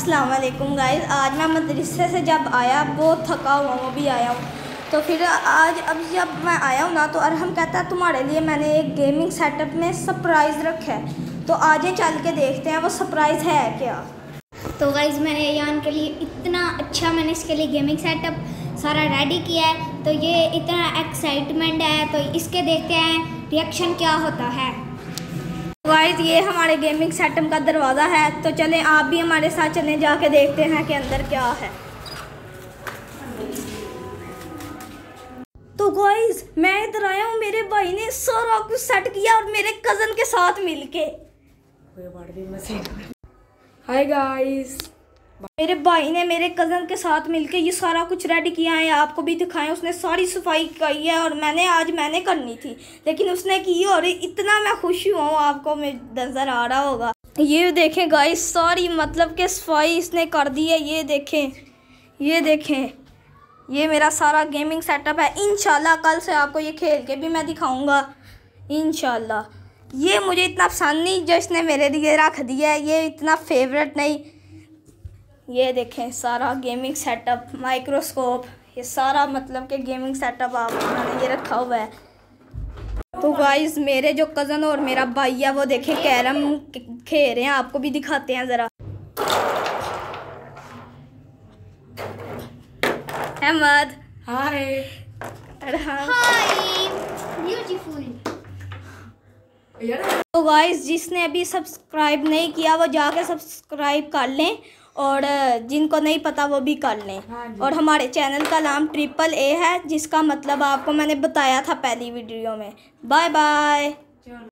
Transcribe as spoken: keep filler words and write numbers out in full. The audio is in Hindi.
अस्सलाम वालेकुम गाइस। आज मैं मदरसे से जब आया बहुत थका हुआ हूँ, भी आया हूँ तो फिर आज अब जब मैं आया हूँ ना तो अरहम कहता है तुम्हारे लिए मैंने एक गेमिंग सेटअप में सरप्राइज़ रखा है, तो आज ये चल के देखते हैं वो सरप्राइज़ है क्या। तो गाइस मैंने यान के लिए इतना अच्छा मैंने इसके लिए गेमिंग सेटअप सारा रेडी किया है, तो ये इतना एक्साइटमेंट है, तो इसके देखते हैं रिएक्शन क्या होता है। गाइस ये हमारे गेमिंग सेटअप का दरवाज़ा है, तो चलें आप भी हमारे साथ चलें, जाके देखते हैं कि अंदर क्या है। तो गाइस मैं इधर आया हूँ, मेरे भाई ने सारा कुछ सेट किया और मेरे कज़न के साथ मिलके। हाय गाइस, मेरे भाई ने मेरे कज़न के साथ मिलके ये सारा कुछ रेडी किया है, आपको भी दिखाएं। उसने सारी सफाई की है और मैंने आज मैंने करनी थी लेकिन उसने की और इतना मैं खुश हुआ हूँ, आपको में नज़र आ रहा होगा। ये देखें गाइस सारी मतलब कि सफाई इसने कर दी है। ये देखें ये देखें ये मेरा सारा गेमिंग सेटअप है। इंशाल्लाह कल से आपको ये खेल के भी मैं दिखाऊंगा इंशाल्लाह। ये मुझे इतना पसंद नहीं जो इसने मेरे लिए रख दिया है, ये इतना फेवरेट नहीं। ये देखें सारा गेमिंग सेटअप, माइक्रोस्कोप, ये सारा मतलब कि गेमिंग सेटअप आप मैंने ये रखा हुआ है। तो गाइस मेरे जो कज़न और मेरा भाई है वो देखें कैरम खेल रहे हैं, आपको भी दिखाते हैं ज़रा। Ahmad hi hi beautiful. तो गाइस जिसने अभी सब्सक्राइब नहीं किया वो जाके सब्सक्राइब कर लें और जिनको नहीं पता वो भी कर लें। हाँ, और हमारे चैनल का नाम ट्रिपल ए है, जिसका मतलब आपको मैंने बताया था पहली वीडियो में। Bye bye.